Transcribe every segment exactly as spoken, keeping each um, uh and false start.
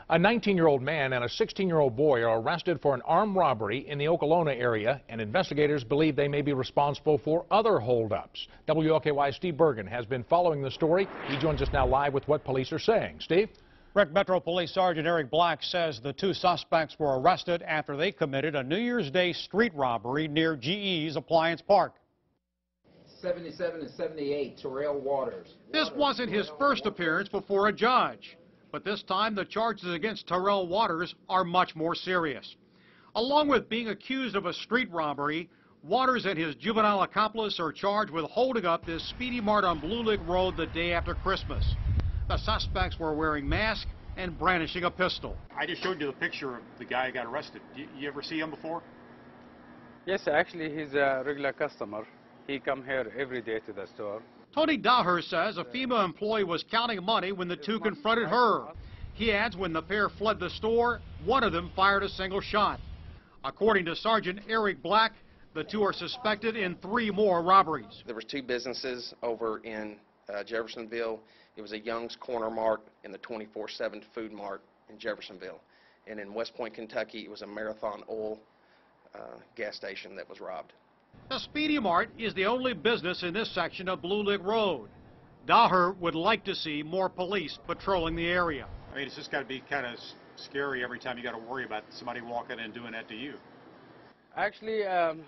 A nineteen-year-old man and a sixteen-year-old boy are arrested for an armed robbery in the Okolona area, and investigators believe they may be responsible for other holdups. W L K Y's Steve Bergen has been following the story. He joins us now live with what police are saying. Steve? Rick, Metro Police Sergeant Eric Black says the two suspects were arrested after they committed a New Year's Day street robbery near G E's Appliance Park. seventy-seven and seventy-eight, Terrell Waters. This wasn't his first appearance before a judge, but this time the charges against Terrell Waters are much more serious. Along with being accused of a street robbery, Waters and his juvenile accomplice are charged with holding up this Speedy Mart on Blue Lake Road the day after Christmas. The suspects were wearing masks and brandishing a pistol. I just showed you the picture of the guy who got arrested. You, you ever see him before? Yes, actually, he's a regular customer. He come here every day to the store. Tony Daher says a female employee was counting money when the two confronted her. He adds when the pair fled the store, one of them fired a single shot. According to Sergeant Eric Black, the two are suspected in three more robberies. There was two businesses over in uh, Jeffersonville. It was a Young's Corner Mart and the twenty-four seven Food Mart in Jeffersonville. And in West Point, Kentucky, it was a Marathon Oil uh, gas station that was robbed. The Speedy Mart is the only business in this section of Blue Lake Road. Daher would like to see more police patrolling the area. I mean, it's just got to be kind of scary every time you got to worry about somebody walking in and doing that to you. Actually, um,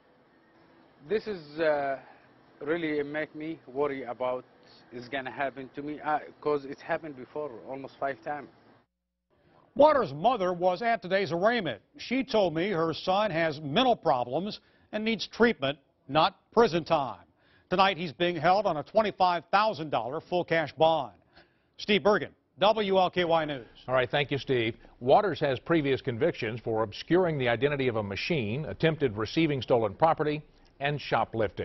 this is uh, really make me worry about it's going to happen to me because uh, it's happened before almost five times. Waters' mother was at today's arraignment. She told me her son has mental problems and needs treatment, not prison time. Tonight he's being held on a twenty-five thousand dollar full cash bond. Steve Bergen, W L K Y News. All right, thank you, Steve. Waters has previous convictions for obscuring the identity of a machine, attempted receiving stolen property, and shoplifting.